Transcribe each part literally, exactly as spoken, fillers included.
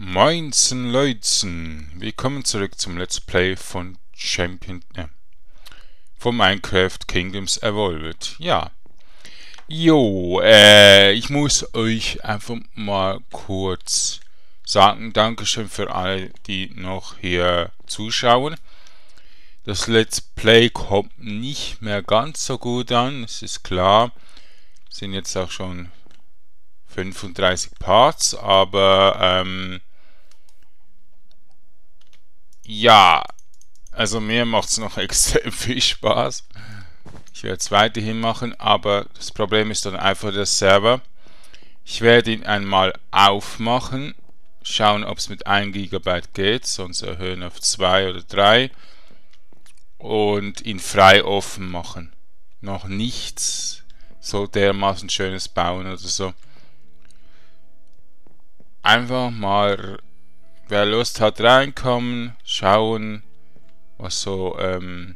Moinsen Leutchen, willkommen zurück zum Let's Play von Champion, äh, von Minecraft Kingdoms Evolved. Ja, jo, äh, ich muss euch einfach mal kurz sagen, Dankeschön für alle, die noch hier zuschauen. Das Let's Play kommt nicht mehr ganz so gut an, es ist klar, sind jetzt auch schon fünfunddreißig Parts, aber ähm, ja, also mir macht es noch extrem viel Spaß. Ich werde es weiterhin machen, aber das Problem ist dann einfach der Server. Ich werde ihn einmal aufmachen, schauen, ob es mit ein Gigabyte geht, sonst erhöhen auf zwei oder drei und ihn frei offen machen. Noch nichts so dermaßen schönes bauen oder so. Einfach mal, wer Lust hat, reinkommen, schauen, was so ähm,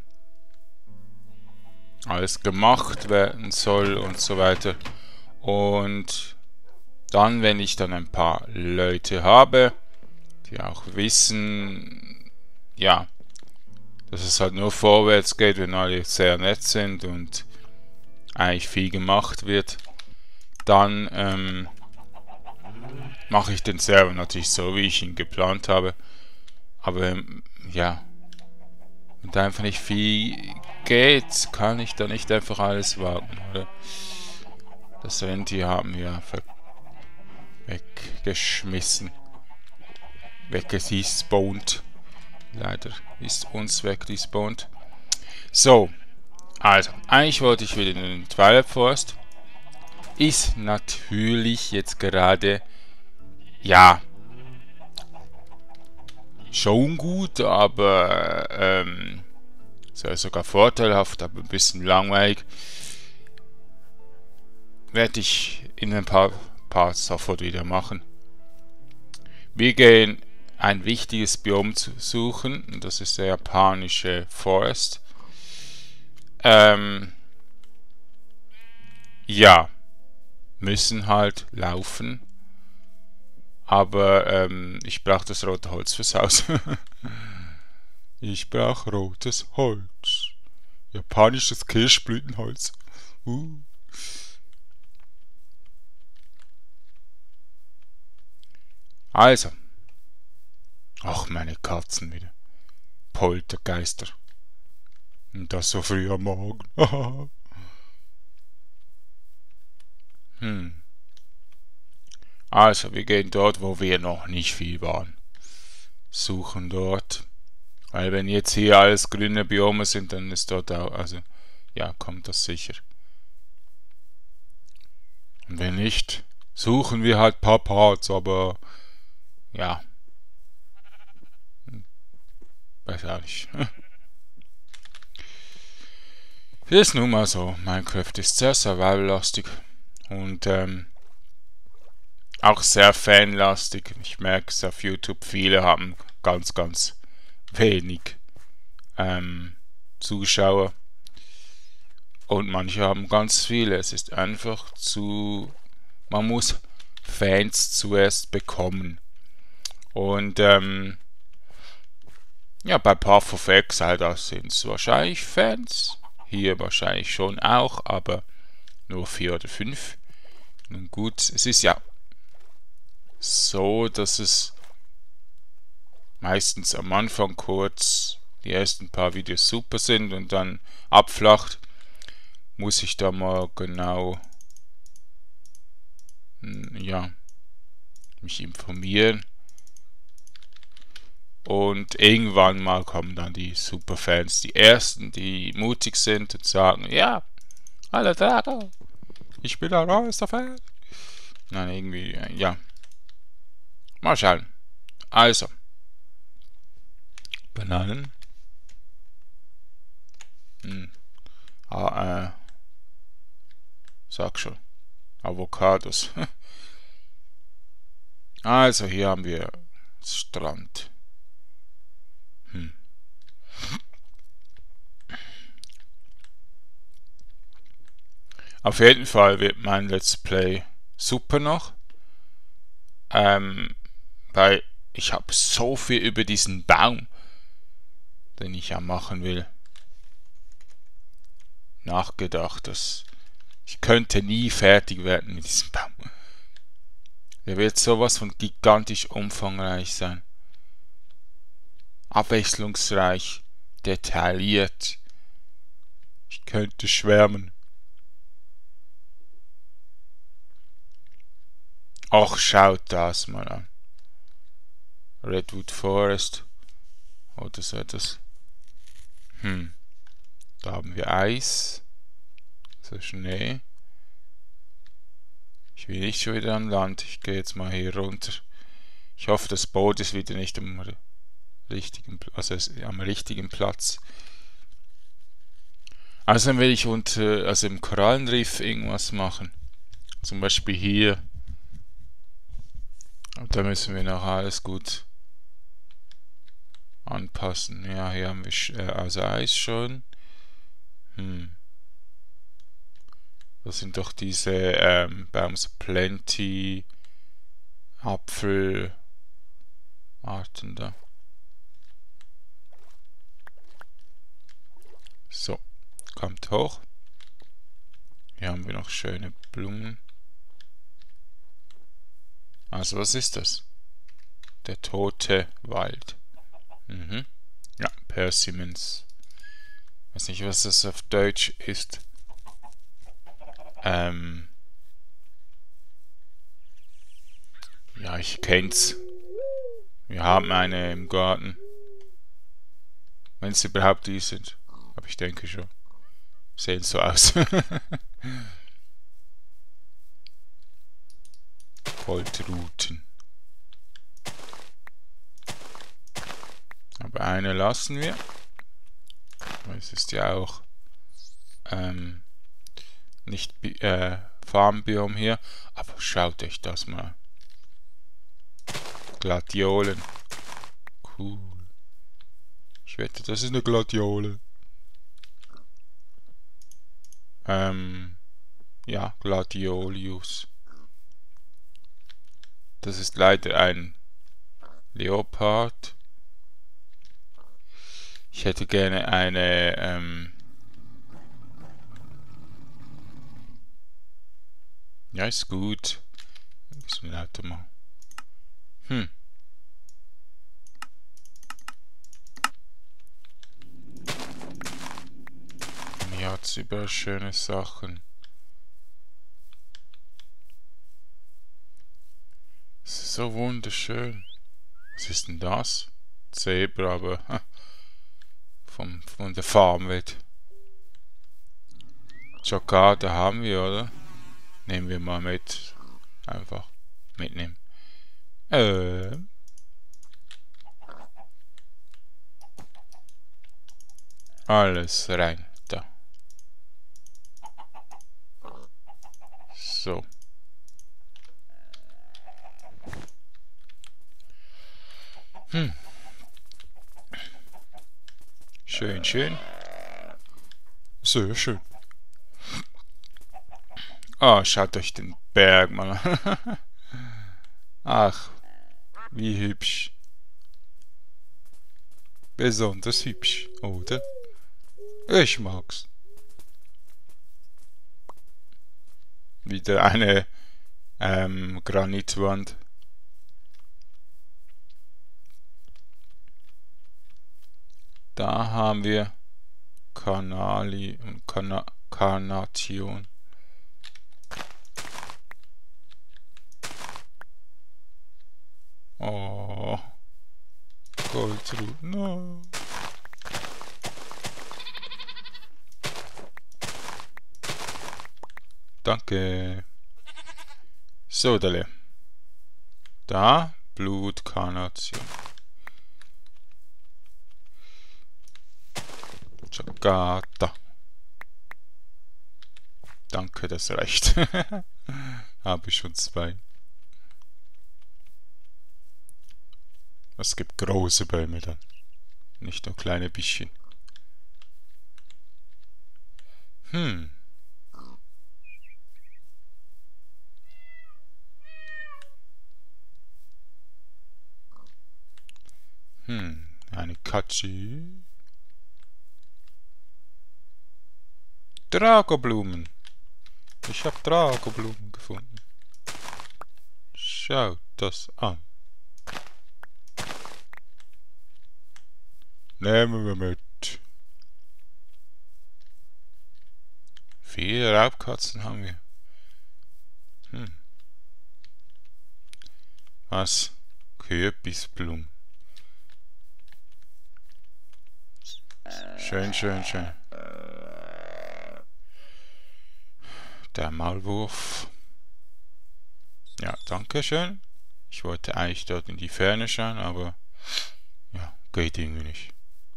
alles gemacht werden soll und so weiter. Und dann, wenn ich dann ein paar Leute habe, die auch wissen, ja, dass es halt nur vorwärts geht, wenn alle sehr nett sind und eigentlich viel gemacht wird, dann ähm, mache ich den Server natürlich so, wie ich ihn geplant habe. Aber ähm, ja, wenn da einfach nicht viel geht, kann ich da nicht einfach alles wagen, oder? Das Rentier haben wir weggeschmissen. Weggespawned. Leider ist uns weggespawned. So, also, eigentlich wollte ich wieder in den Twilight Forest. Ist natürlich jetzt gerade, ja, schon gut, aber ähm, sogar vorteilhaft, aber ein bisschen langweilig. Werde ich in ein paar Parts sofort wieder machen. Wir gehen ein wichtiges Biom zu suchen, und das ist der japanische Forest. Ähm, ja, müssen halt laufen. Aber ähm, ich brauche das rote Holz fürs Haus. Ich brauche rotes Holz. Japanisches Kirschblütenholz. Uh. Also. Ach, meine Katzen wieder. Poltergeister. Und das so früh am Morgen. hm. Also, wir gehen dort, wo wir noch nicht viel waren. Suchen dort. Weil wenn jetzt hier alles grüne Biome sind, dann ist dort auch, also, ja, kommt das sicher. Und wenn nicht, suchen wir halt ein paar Parts, aber, ja. Weiß auch nicht. Ist nun mal so. Minecraft ist sehr survival-lastig. Und, ähm, auch sehr fanlastig. Ich merke es auf YouTube, viele haben ganz, ganz wenig ähm, Zuschauer und manche haben ganz viele. Es ist einfach zu, man muss Fans zuerst bekommen. Und ähm, ja, bei Path of Exile, da sind es wahrscheinlich Fans. Hier wahrscheinlich schon auch, aber nur vier oder fünf. Nun gut, es ist ja so, dass es meistens am Anfang kurz die ersten paar Videos super sind und dann abflacht. Muss ich da mal genau ja mich informieren. Und irgendwann mal kommen dann die Superfans, die ersten, die mutig sind und sagen, ja, alle Tage, ich bin ein neuester Fan. Nein, irgendwie, ja. Mal schauen. Also. Bananen. Hm. Ah, äh. Sag schon. Avocados. Also, hier haben wir Strand. Hm. Auf jeden Fall wird mein Let's Play super noch. Ähm, bei ich habe so viel über diesen Baum, den ich ja machen will, nachgedacht, dass ich könnte nie fertig werden mit diesem Baum. Der wird sowas von gigantisch umfangreich sein. Abwechslungsreich, detailliert. Ich könnte schwärmen. Ach, schaut das mal an. Redwood Forest. Oder so etwas. Hm. Da haben wir Eis. So Schnee. Ich will nicht schon wieder an Land. Ich gehe jetzt mal hier runter. Ich hoffe, das Boot ist wieder nicht am richtigen, also am richtigen Platz. Also will ich unter, also im Korallenriff irgendwas machen. Zum Beispiel hier. Und da müssen wir noch alles gut anpassen. Ja, hier haben wir äh, also Eis schon. Hm. Das sind doch diese ähm, Baums Plenty Apfelarten da. So, kommt hoch. Hier haben wir noch schöne Blumen. Also was ist das? Der tote Wald. Mhm. Ja, Persimmons. Weiß nicht, was das auf Deutsch ist. Ähm. Ja, ich kenn's. Wir haben eine im Garten. Wenn es überhaupt die sind. Aber ich denke schon. Sehen so aus. Goldruten. Aber eine lassen wir. Es ist ja auch ähm, nicht äh, Farmbiom hier. Aber schaut euch das mal an. Gladiolen. Cool. Ich wette, das ist eine Gladiole. Ähm, ja, Gladiolus. Das ist leider ein Leopard. Ich hätte gerne eine, ähm, ja, ist gut. Ein bisschen lauter machen. Hm. Hier hat es überall schöne Sachen. Es ist so wunderschön. Was ist denn das? Zebra, aber vom, von der Farmwelt. Jacquard haben wir, oder? Nehmen wir mal mit. Einfach mitnehmen. Äh. Alles rein. Da. So. Hm. Schön, schön. Sehr schön. Ah, oh, schaut euch den Berg mal an. Ach, wie hübsch. Besonders hübsch, oder? Ich mag's. Wieder eine ähm, Granitwand. Da haben wir Kanali und Kana Karnation. Oh, Goldrut. No. Danke. Sodale. Da, Blutkarnation. Chagata. Danke, das reicht. Habe ich schon zwei. Es gibt große Bäume dann. Nicht nur kleine bisschen. Hm. Hm, eine Katze. Dragoblumen. Ich habe Dragoblumen gefunden. Schaut das an. Nehmen wir mit. Vier Raubkatzen haben wir. Hm. Was? Kürbisblumen. Schön, schön, schön. Der Maulwurf. Ja, danke schön. Ich wollte eigentlich dort in die Ferne schauen, aber ja, geht irgendwie nicht.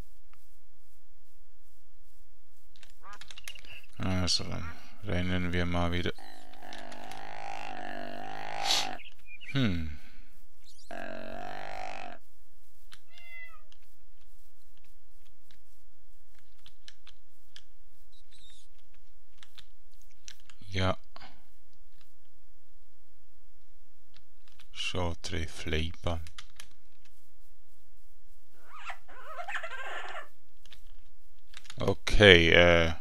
Also dann rennen wir mal wieder. Hm. Ja. Schatre Fleiban. Okay, äh.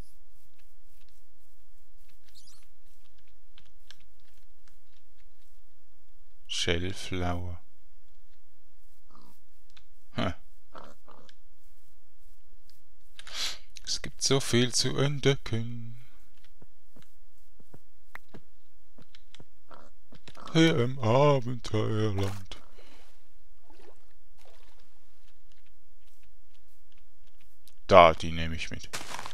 Shellflower. Hm. Es gibt so viel zu entdecken. Hier im Abenteuerland. Da, die nehme ich mit.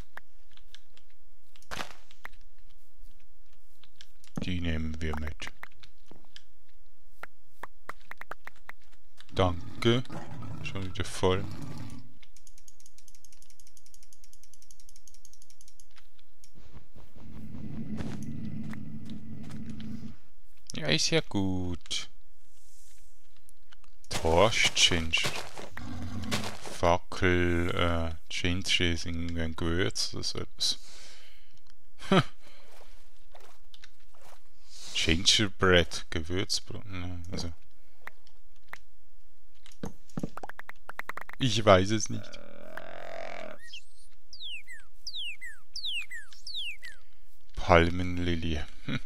Die nehmen wir mit. Danke. Schon wieder voll. Ja, ist ja gut. Torschginger. Fackel, äh, Ginger ist irgendwie ein Gewürz oder so etwas. Gingerbread, Gewürzbrot, ne, also. Ich weiß es nicht. Palmenlilie. Hm.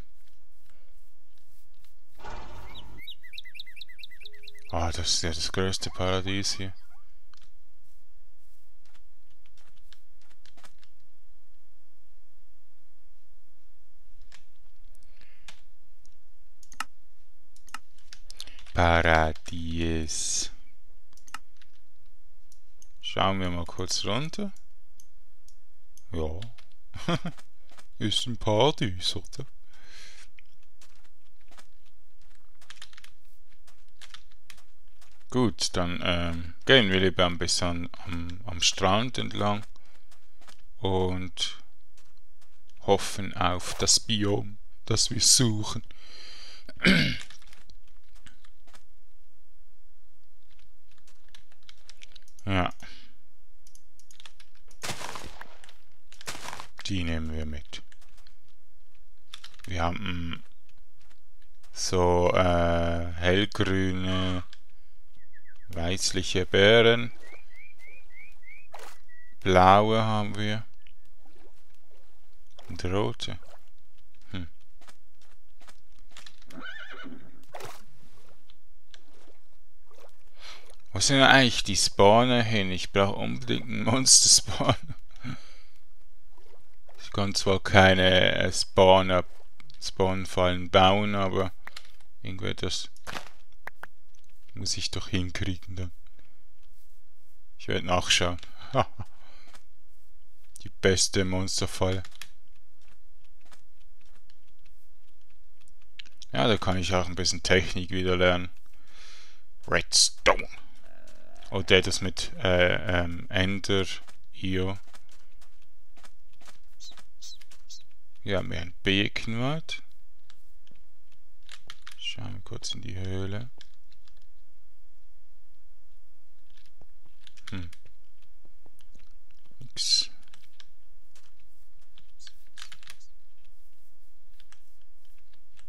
Ah, das ist ja das größte Paradies hier. Paradies. Schauen wir mal kurz runter. Ja. Ist ein Paradies, oder? Gut, dann ähm, gehen wir lieber ein bisschen am, am Strand entlang und hoffen auf das Biom, das wir suchen. Ja. Die nehmen wir mit. Wir haben so äh, hellgrüne, weißliche Beeren. Blaue haben wir. Und rote. Hm. Wo sind eigentlich die Spawner hin? Ich brauche unbedingt einen Monster-Spawner. Ich kann zwar keine äh, Spawner, Spawnfallen bauen, aber irgendwie das muss ich doch hinkriegen dann. Ich werde nachschauen. Die beste Monsterfalle. Ja, da kann ich auch ein bisschen Technik wieder lernen. Redstone. Oder das mit äh, ähm, Ender Io. Hier haben wir ein Bekenwald. Schauen wir kurz in die Höhle. Hm. Nix.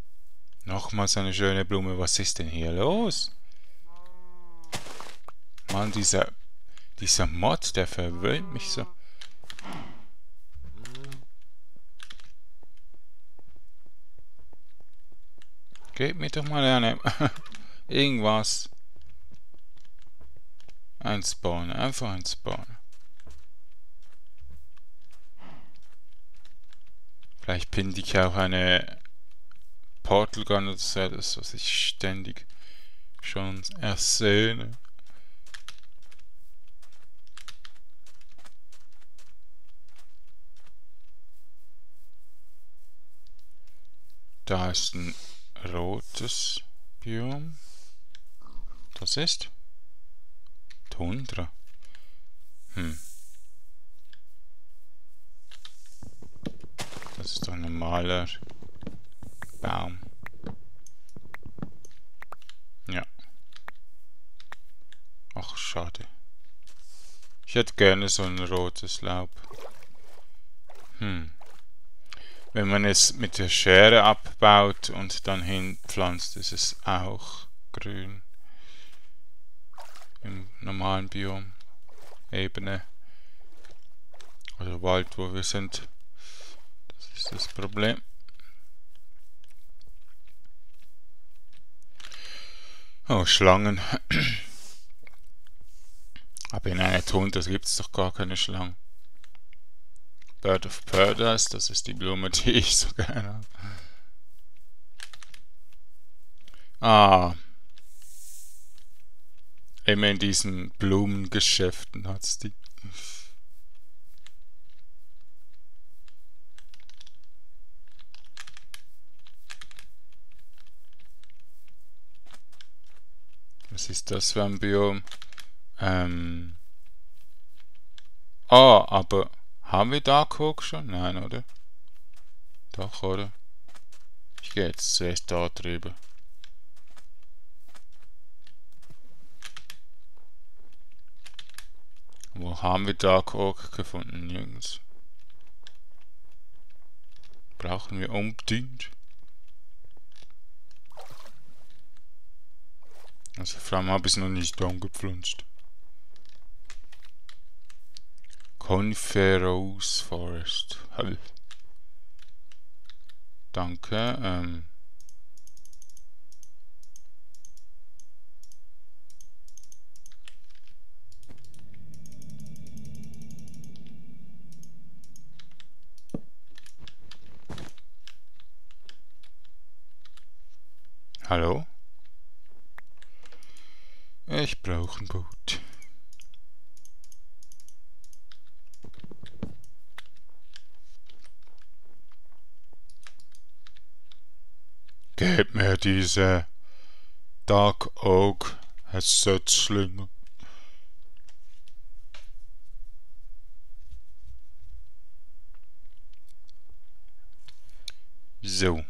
Nochmals eine schöne Blume. Was ist denn hier los? Mann, dieser, dieser Mod, der verwöhnt mich so. Gebt mir doch mal eine irgendwas. Ein Spawner, einfach ein Spawner. Vielleicht finde ich auch eine Portal Gun oder so, das, was ich ständig schon ersehne. Da ist ein rotes Biom. Das ist Tundra. Hm. Das ist doch ein normaler Baum. Ja. Ach, schade. Ich hätte gerne so ein rotes Laub. Hm. Wenn man es mit der Schere abbaut und dann hinpflanzt, ist es auch grün. Im normalen Biom. Ebene. Also Wald, wo wir sind. Das ist das Problem. Oh, Schlangen. Aber in einer Tundra gibt es doch gar keine Schlangen. Bird of Paradise, das ist die Blume, die ich so gerne habe. Ah. Immer in diesen Blumengeschäften hat's die. Was ist das für ein Biom? Ähm. Ah, aber haben wir Dark Oak schon? Nein, oder? Doch, oder? Ich gehe jetzt zuerst da drüber. Wo haben wir Dark Oak gefunden? Nirgends. Brauchen wir unbedingt. Also vor allem habe ich es noch nicht angepflanzt. Coniferous Forest. Hallo. Danke. Ähm. Hallo? Ich brauche ein Boot. Gebt mir diese Dark Oak Setzlinge. So.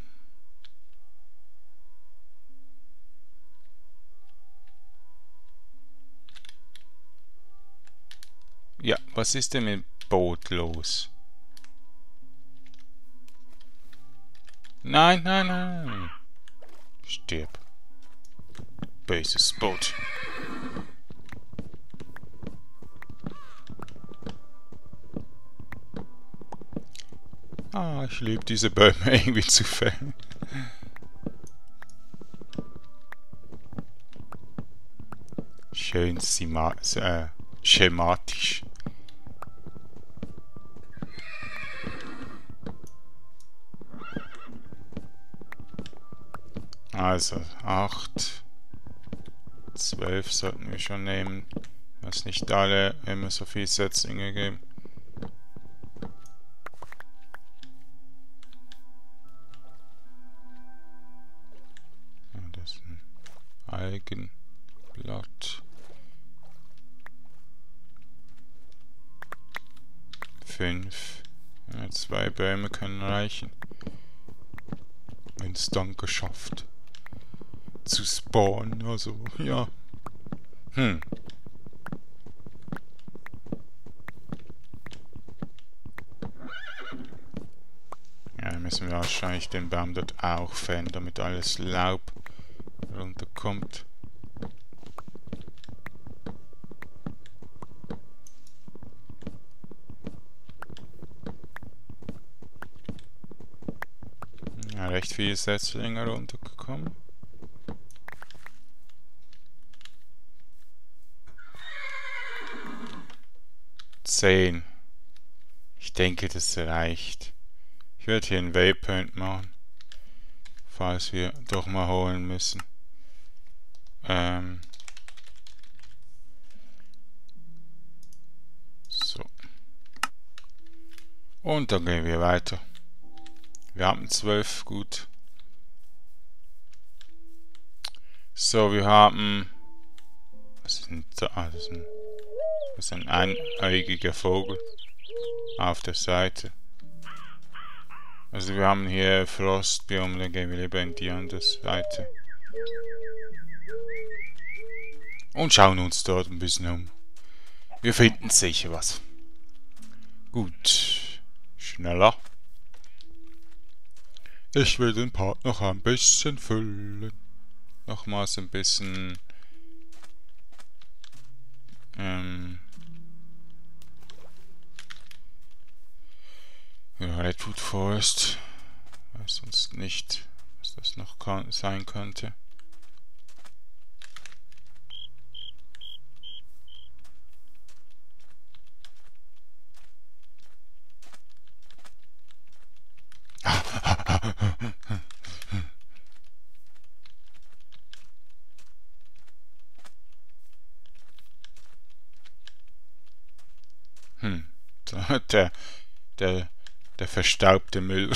Ja, was ist denn mit Boot los? Nein, nein, nein. Stirb. Böses Boot. Ah, ich liebe diese Bäume irgendwie zu fällen. Schön äh, schematisch. Also, acht, zwölf sollten wir schon nehmen. Was nicht alle immer so viel Setzlinge geben. Ja, das ist ein Algenblatt. Fünf. Ja, zwei Bäume können reichen. Wenn es dann geschafft zu spawnen, also ja. Hm. Ja, dann müssen wir wahrscheinlich den Baum dort auch fällen, damit alles Laub runterkommt. recht viele Setzlinge runtergekommen. Zehn. Ich denke, das reicht. Ich werde hier einen Waypoint machen, falls wir doch mal holen müssen. Ähm so. Und dann gehen wir weiter. Wir haben zwölf, gut. So, wir haben... Was ist denn da? Ah, das ist ein, das ist ein einäugiger Vogel auf der Seite. Also wir haben hier Frostbiom, dann gehen wir lieber in die andere Seite. Und schauen uns dort ein bisschen um. Wir finden sicher was. Gut. Schneller. Ich will den Part noch ein bisschen füllen. Nochmals ein bisschen... Ähm... Ja, Redwood Forest. Weiß sonst nicht, was das noch kann, sein könnte. Hm, der, der, der verstaubte Müll.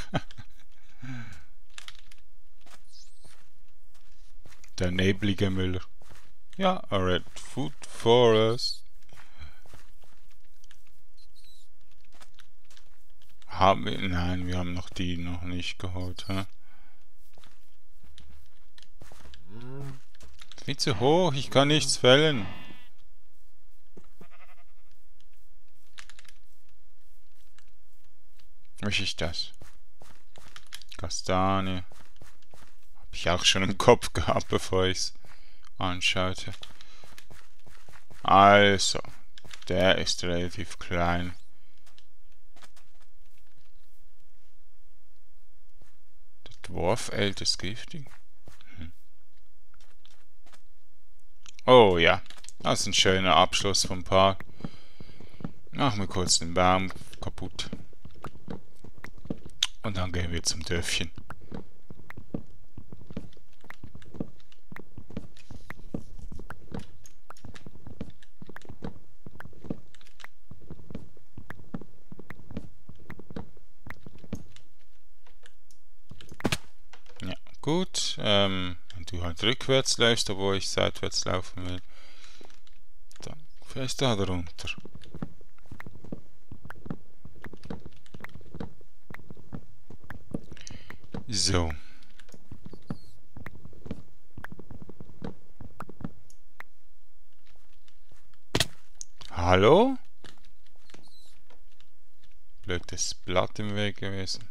Der neblige Müller. Ja, a Redwood Forest. Haben wir? Nein, wir haben noch die noch nicht geholt. Hä? Viel zu hoch, ich kann nichts fällen. Möchte ich das? Kastanie. Habe ich auch schon im Kopf gehabt, bevor ich es anschaute. Also, der ist relativ klein. Der Dwarf-Elf ist giftig. Hm. Oh ja, das ist ein schöner Abschluss vom Park. Machen wir kurz den Baum kaputt. Und dann gehen wir zum Dörfchen. Ja, gut. Ähm, wenn du halt rückwärts läufst, obwohl ich seitwärts laufen will, dann fährst du da runter. So. Hallo? Blödes Blatt im Weg gewesen.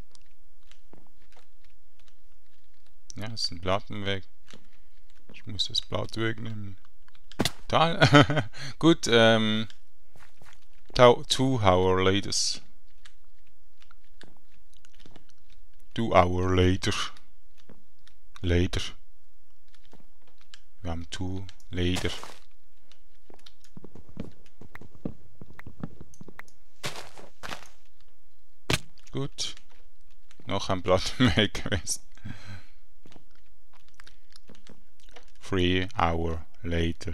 Ja, es ist ein Blatt im Weg. Ich muss das Blatt wegnehmen. Total. Gut, ähm. Two hour later. Two hour later. Later. Wir haben two later. Gut. Noch ein Blatt im Weg gewesen. Three hour later.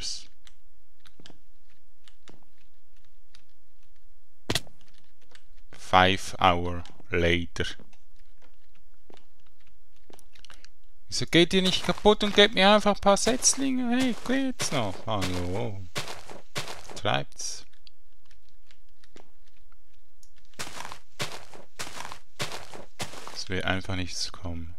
Five hour later. Wieso geht ihr nicht kaputt und gebt mir einfach ein paar Setzlinge? Hey, geht's noch? Hallo. Treibt's. Es will einfach nichts kommen.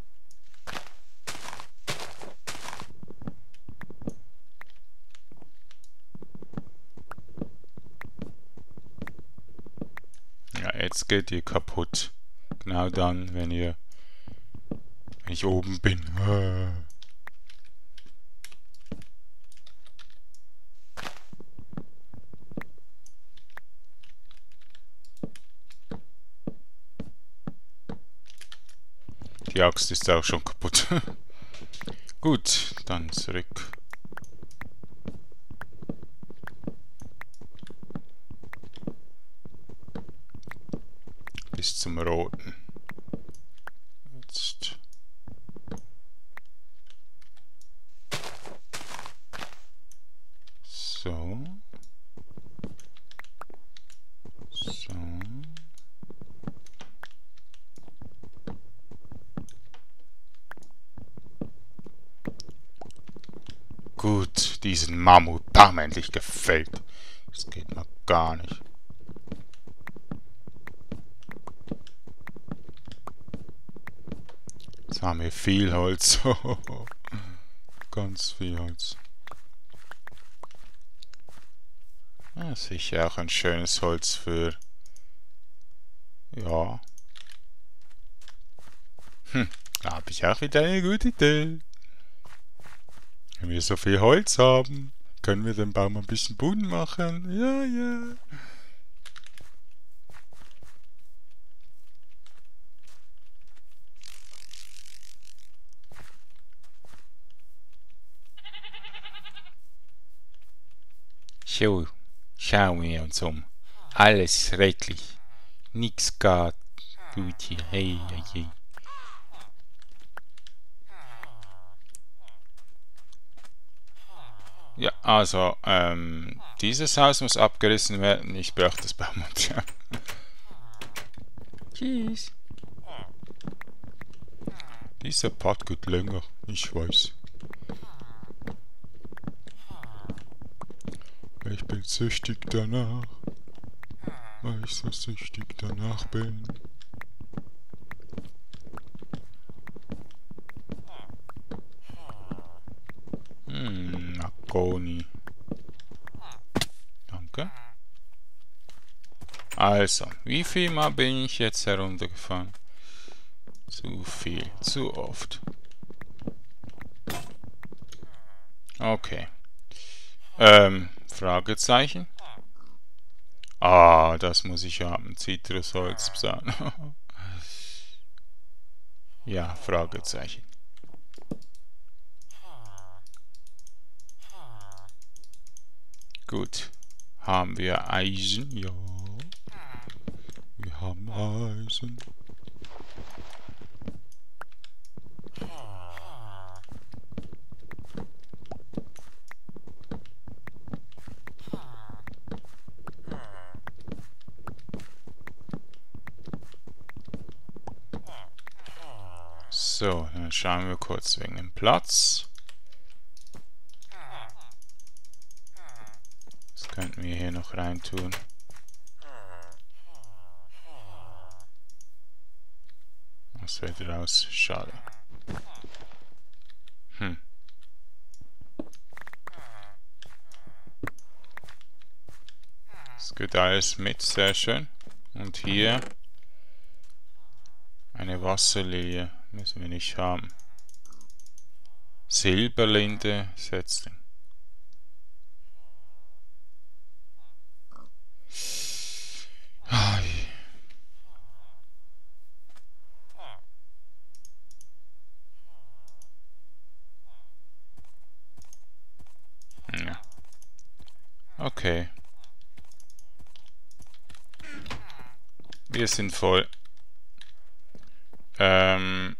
Ja, jetzt geht ihr kaputt. Genau dann, wenn ihr wenn ich oben bin. Die Axt ist auch schon kaputt. Gut, dann zurück. Bis zum Roten. Jetzt. So. So. Gut, diesen Mammut haben wir endlich gefällt. Das geht noch gar nicht. Jetzt haben wir viel Holz. Ganz viel Holz. Ja, sicher auch ein schönes Holz für... Ja. Hm, da habe ich auch wieder eine gute Idee. Wenn wir so viel Holz haben, können wir den Baum ein bisschen bunt machen. Ja, ja. So, schauen wir uns um. Alles schrecklich. Nix gar gut hier. Hey, hey, hey. Ja, also, ähm, dieses Haus muss abgerissen werden. Ich brauche das Baumaterial. Tschüss. Dieser Part geht länger, ich weiß. Ich bin süchtig danach, weil ich so süchtig danach bin. Hm, Agoni. Danke. Also, wie viel Mal bin ich jetzt heruntergefahren? Zu viel, zu oft. Okay. Ähm, Fragezeichen. Ah, das muss ich haben. Zitrusholzpsan. Ja, Fragezeichen. Gut. Haben wir Eisen? Ja. Wir haben Eisen. So, dann schauen wir kurz wegen dem Platz. Das könnten wir hier noch reintun. Was wird raus? Schade. Hm. Das geht alles mit, sehr schön. Und hier eine Wasserlilie müssen wir nicht haben. Silberlinde setzen. Ja. Okay. Wir sind voll. Ähm,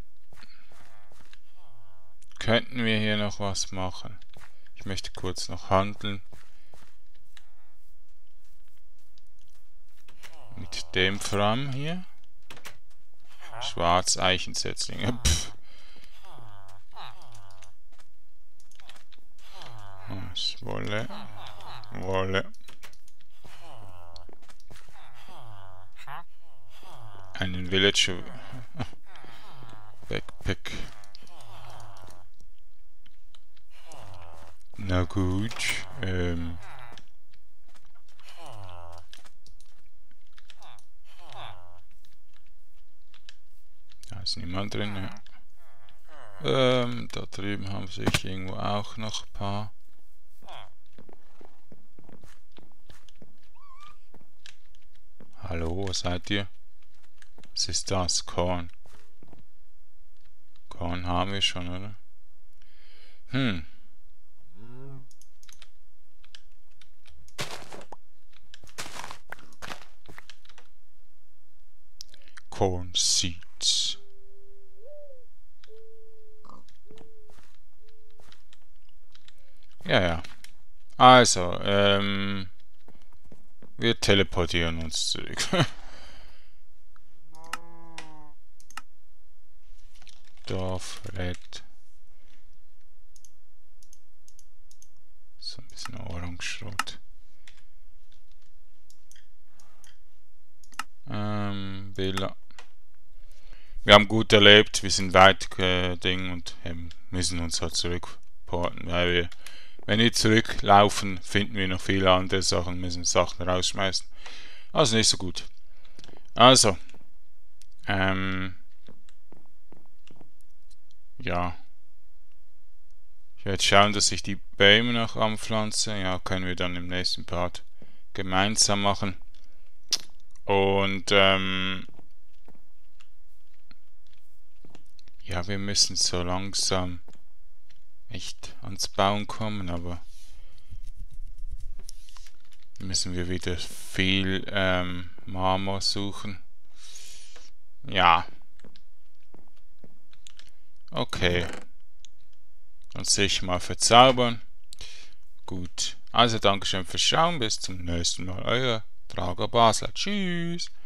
könnten wir hier noch was machen? Ich möchte kurz noch handeln. Mit dem Fram hier. Schwarzeichensetzlinge. Pff. Das Wolle. Wolle. Einen Villager Backpack. Na gut. Ähm. Da ist niemand drin. Ja. Ähm, da drüben haben sich irgendwo auch noch ein paar. Hallo, wo seid ihr? Was ist das? Korn. Garn haben wir schon, oder? Hm. Corn Seeds. Ja, ja. Also, ähm, wir teleportieren uns zurück. Dorf, Red. So ein bisschen Orange-Rot. Ähm, Villa. Wir haben gut erlebt, wir sind weit äh, Ding und ähm, müssen uns halt zurückporten, weil wir, wenn wir zurücklaufen, finden wir noch viele andere Sachen, müssen Sachen rausschmeißen. Also nicht so gut. Also, ähm, ja. Ich werde schauen, dass ich die Bäume noch anpflanze. Ja, können wir dann im nächsten Part gemeinsam machen. Und, ähm, ja, wir müssen so langsam echt ans Bauen kommen, aber müssen wir wieder viel ähm, Marmor suchen. Ja. Okay. Dann sich mal verzaubern. Gut. Also Dankeschön fürs Schauen. Bis zum nächsten Mal. Euer Drago Basler. Tschüss.